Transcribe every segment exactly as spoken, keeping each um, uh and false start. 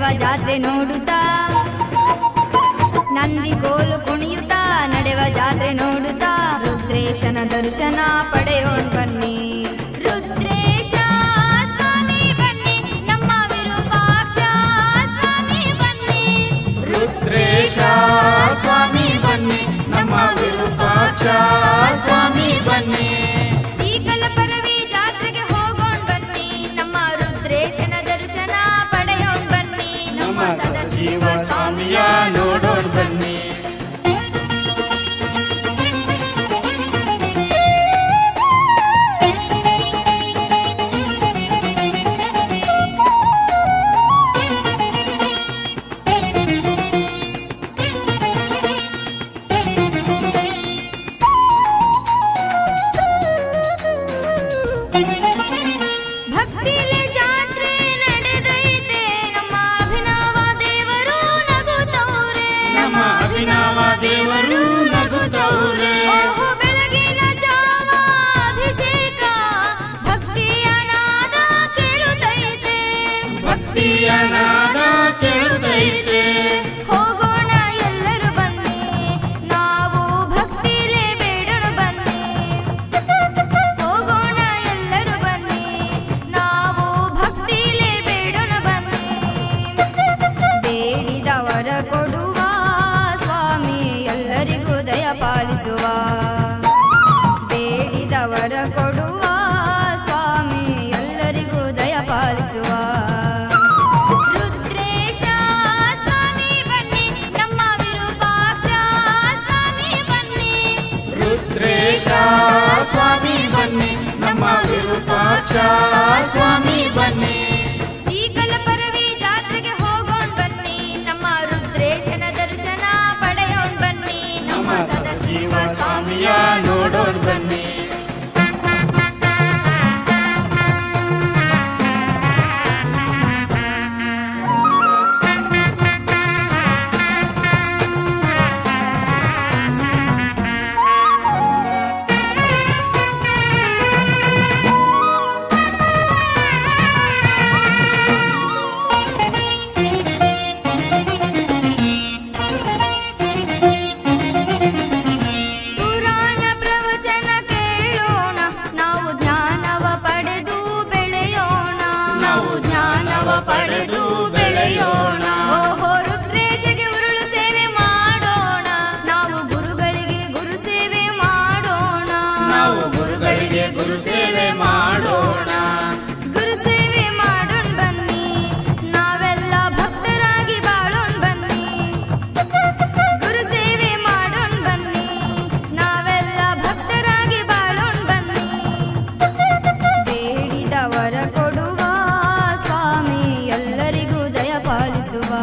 ನಡೆವ ಜಾತ್ರೆ ನೋಡುತ್ತಾ, ನಂದಿ ಕೋಲು ಕುಣಿಯುತ್ತಾ ನಡೆವ ಜಾತ್ರೆ ನೋಡುತ್ತಾ, ರುದ್ರೇಶನ ದರ್ಶನ ಪಡೆಯೋಣ ಬನ್ನಿ. ರುದ್ರೇಶ ಸ್ವಾಮಿ ಬನ್ನಿ, ನಮ್ಮ ವಿರೂಪಾಕ್ಷ ಸ್ವಾಮಿ ಬನ್ನಿ. ರುದ್ರೇಶ ಸ್ವಾಮಿ ಬನ್ನಿ, ನಮ್ಮ ವಿರೂಪಾಕ್ಷ ಸ್ವಾಮಿ ಬನ್ನಿ. ಸೀಕಲ ಪರವಿ ಜಾತ್ರೆಗೆ ಹೋಗೋಣ ಬನ್ನಿ, ನಮ್ಮ ರುದ್ರೇಶನ ದರ್ಶನ ಪಡೆಯೋಣ ಬನ್ನಿ. ನಮ್ಮ ಸದಾಶಿವ ಸ್ವಾಮಿಯ ನೋಡೋಣ ಬನ್ನಿ. ದೇವರು ನಗುತ್ತವ್ರೆ, ಬೆಳಗಿನ ಜಾವ ಅಭಿಷೇಕ ಭಕ್ತಿಯ ನಾದ ಕೇಳುತ್ತೈತೆ, ಭಕ್ತಿಯ ನಾದ ಕೇಳುತ್ತೈತೆ. ಹೋಗೋಣ ಎಲ್ಲರೂ ಬನ್ನಿ, ನಾವು ಭಕ್ತಿಲೇ ಬೇಡೋಣ ಬನ್ನಿ. ಹೋಗೋಣ ಎಲ್ಲರೂ ಬನ್ನಿ, ನಾವು ಭಕ್ತಿಲೇ ಬೇಡೋಣ ಬನ್ನಿ. ಬೇಡಿದವರ ಕೊಡುವ ಎಲ್ಲರಿಗೂ ದಯ ಪಾಲಿಸುವ, ಬೇಡಿದವರ ಕೊಡುವ ಸ್ವಾಮಿ ಎಲ್ಲರಿಗೂ ದಯ ಪಾಲಿಸುವ. ರುದ್ರೇಶ ಸ್ವಾಮಿ ಬನ್ನಿ, ನಮ್ಮ ವಿರೂಪಾಕ್ಷ ಸ್ವಾಮಿ ಬನ್ನಿ. ರುದ್ರೇಶ ಸ್ವಾಮಿ ಬನ್ನಿ, ನಮ್ಮ ವಿರೂಪಾಕ್ಷ ಸ್ವಾಮಿ ಬನ್ನಿ. ಸೀಕಲ ಪರವಿ ಜಾತ್ರೆಗೆ ಹೋಗೋಣ ಬನ್ನಿ, ನಮ್ಮ ರುದ್ರೇಶನ ದರ್ಶನ ಪಡೆಯೋಣ ಬನ್ನಿ. ನಮ್ಮ ಸದಾಶಿವ ಸ್ವಾಮಿಯ ನೋಡೋಣ ಬನ್ನಿ. ಪಡೆದು ಬೆಳೆಯೋಣ. ಓಹೋ ರುದ್ರೇಶಗೆ ಉರುಳು ಸೇವೆ ಮಾಡೋಣ, ನಾವು ಗುರುಗಳಿಗೆ ಗುರು ಸೇವೆ ಮಾಡೋಣ. ನಾವು ಗುರುಗಳಿಗೆ ಗುರು ಸೇವೆ ಮಾಡೋಣ. ಗುರು ಸೇವೆ ಮಾಡೋಣ ಬನ್ನಿ, ನಾವೆಲ್ಲ ಭಕ್ತರಾಗಿ ಬಾಳೋಣ ಬನ್ನಿ. ಗುರು ಸೇವೆ ಮಾಡೋಣ ಬನ್ನಿ, ನಾವೆಲ್ಲ ಭಕ್ತರಾಗಿ ಬಾಳೋಣ ಬನ್ನಿ. ಬೇಡಿದವರ ಕೊಡುವ ಸ್ವಾಮಿ ಎಲ್ಲರಿಗೂ ದಯ ಪಾಲಿಸುವ,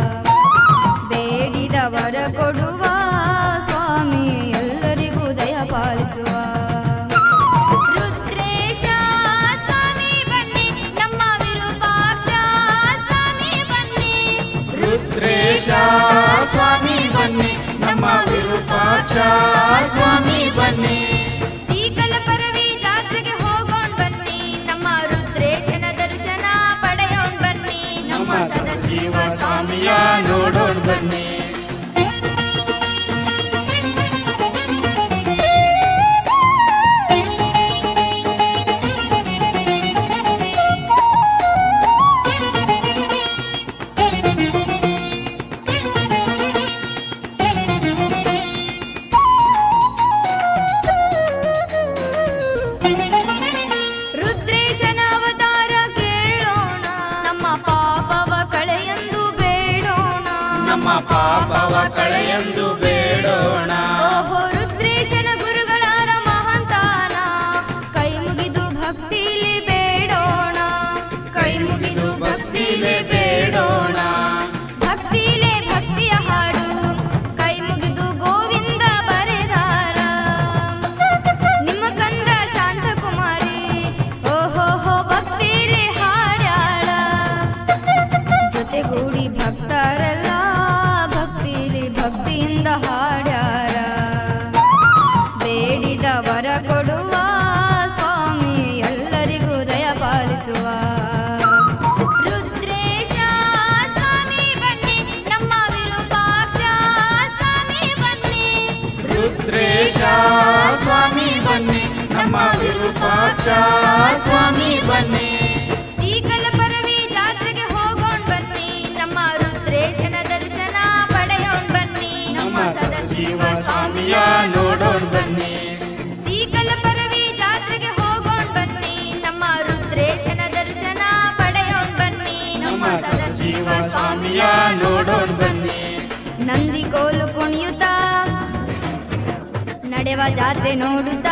ಬೇಡಿದವರ ಕೊಡುವ ಸ್ವಾಮಿ ಎಲ್ಲರಿಗೂ ದಯ ಪಾಲಿಸುವ. ರುದ್ರೇಶ ಸ್ವಾಮಿ ಬನ್ನಿ, ನಮ್ಮ ವಿರೂಪಾಕ್ಷ ಸ್ವಾಮಿ ಬನ್ನಿ. ರುದ್ರೇಶ ಸ್ವಾಮಿ ಬನ್ನಿ, ನಮ್ಮ ವಿರೂಪಾಕ್ಷ ಸ್ವಾಮಿ ಬನ್ನಿ. ಸೀಕಲ ಪರವಿ ಜಾತ್ರೆಗೆ ಹೋಗೋಣ ಬನ್ನಿ, ನಮ್ಮ ರುದ್ರೇಶನ ದರ್ಶನ ಪಡೆಯೋಣ ಬನ್ನಿ. ನಮ್ಮ ಸದಾಶಿವ ಸ್ವಾಮಿಯ ನೋಡೋಣ ಬನ್ನಿ. ರುದ್ರೇಶನ ಅವತಾರ ಕೇಳೋಣ, ನಮ್ಮ ಪಾಪವ ಕಳೆಯೆಂದು ಬೇಡೋಣ. ನಮ್ಮ ಪಾಪವ ಕಳೆಯೆಂದು ಬೇಡೋಣ. ಓಹೋ ರುದ್ರೇಶನ ಗುರುಗಳಾದ ಮಹಾಂತಾನ ಕೈ ಮುಗಿದು ಭಕ್ತಿಲಿ ಬೇಡೋಣ, ಕೈ ಮುಗಿದು ಭಕ್ತಿಲೇ ಬೇಡೋಣ. ಭಕ್ತಿಲೇ ಭಕ್ತಿಯ ಹಾಡು ಕೈ ಮುಗಿದು ಗೋವಿಂದ ಬರೆದಾರ. ನಿಮ್ಮ ಕಂದ ಶಾಂತಕುಮಾರಿ ಓಹೋಹೋ ಭಕ್ತಿಲೇ ಹಾಡ್ಯಾಳ. ಜೊತೆಗೂಡಿ ಭಕ್ತರೆಲ್ಲ ಭಕ್ತಿಲಿ ಭಕ್ತಿಯಿಂದ ಹಾಡ್ಯಾರ. ಬೇಡಿದವರ ಕೊಡುವ ಸ್ವಾಮಿ ಎಲ್ಲರಿಗೂ ದಯ ಪಾಲಿಸುವ. ರುದ್ರೇಶ ಸ್ವಾಮಿ ವಿರೂಪಾಕ್ಷ ಸ್ವಾಮಿ ಬನ್ನಿ. ಸೀಕಲ ಪರವಿ ಜಾತ್ರೆಗೆ ಹೋಗೋಣ್ ಬನ್ನಿ, ನಮ್ಮ ರುದ್ರೇಶನ ದರ್ಶನ ಪಡೆಯೋಣ್ ಬನ್ನಿ. ನಮ್ಮ ಸದಾಶಿವ ಸ್ವಾಮಿಯ ನೋಡೋಣ ಬನ್ನಿ. ಸೀಕಲ ಪರವಿ ಜಾತ್ರೆಗೆ ಹೋಗೋಣ್ ಬನ್ನಿ, ನಮ್ಮ ರುದ್ರೇಶನ ದರ್ಶನ ಪಡೆಯೋಣ್ ಬನ್ನಿ. ನಮ್ಮ ಸದಾಶಿವ ಸ್ವಾಮಿಯ ನೋಡೋಣ ಬನ್ನಿ. ನಂದಿ ಕೋಲು ಕುಣಿಯುತ್ತಾ ನಡೆವ ಜಾತ್ರೆ ನೋಡುತ್ತಾ,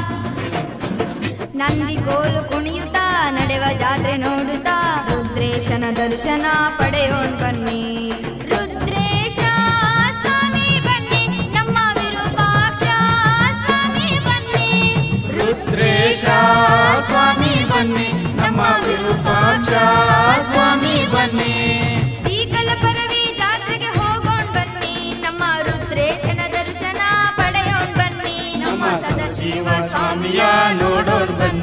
ನಂದಿ ಕೋಲು ಕುಣಿಯುತ್ತಾ ನಡೆವ ಜಾತ್ರೆ ನೋಡುತ್ತಾ, ರುದ್ರೇಶನ ದರ್ಶನ ಪಡೆಯೋಣ್ ಬನ್ನಿ. ರುದ್ರೇಶ ಸ್ವಾಮಿ ಬನ್ನಿ, ನಮ್ಮ ವಿರೂಪಾಕ್ಷ ಸ್ವಾಮಿ ಬನ್ನಿ. ರುದ್ರೇಶ ಸ್ವಾಮಿ ಬನ್ನಿ, ನಮ್ಮ ವಿರೂಪಾಕ್ಷ ಸ್ವಾಮಿ ಬನ್ನಿ. ಸೀಕಲ ಪರವಿ ಜಾತ್ರೆಗೆ ಹೋಗೋಣ್ ಬನ್ನಿ, ನಮ್ಮ ರುದ್ರೇಶನ ದರ್ಶನ ಪಡೆಯೋಣ್ ಬನ್ನಿ. ನಮ್ಮ ಸದಾಶಿವ ಸ್ವಾಮಿಯ ನೋಡೋಣ ಬನ್ನಿ.